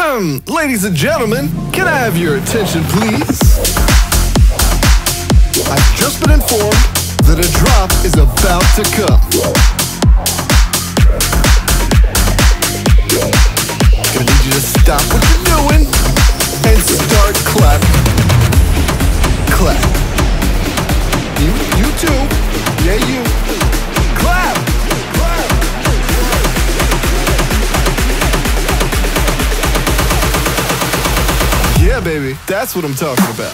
Ladies and gentlemen, can I have your attention, please? I've just been informed that a drop is about to come. Gonna need you to stop what you're doing and start clapping. Clap. You too. Yeah, you. Clap. Clap. Yeah, baby, that's what I'm talking about.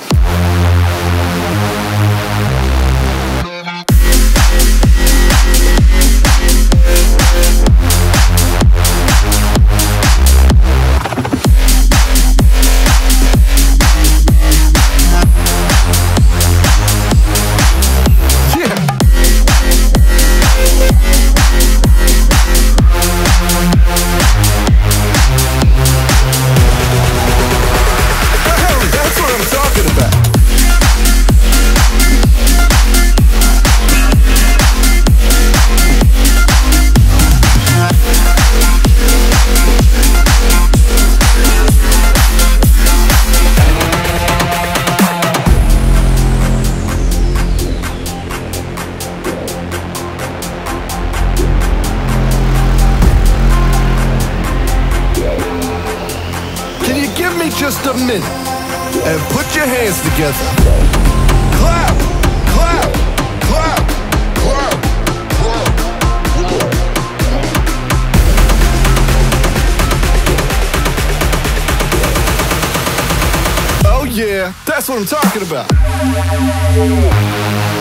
Just a minute and put your hands together. Clap, clap, clap, clap, clap. Oh yeah, that's what I'm talking about.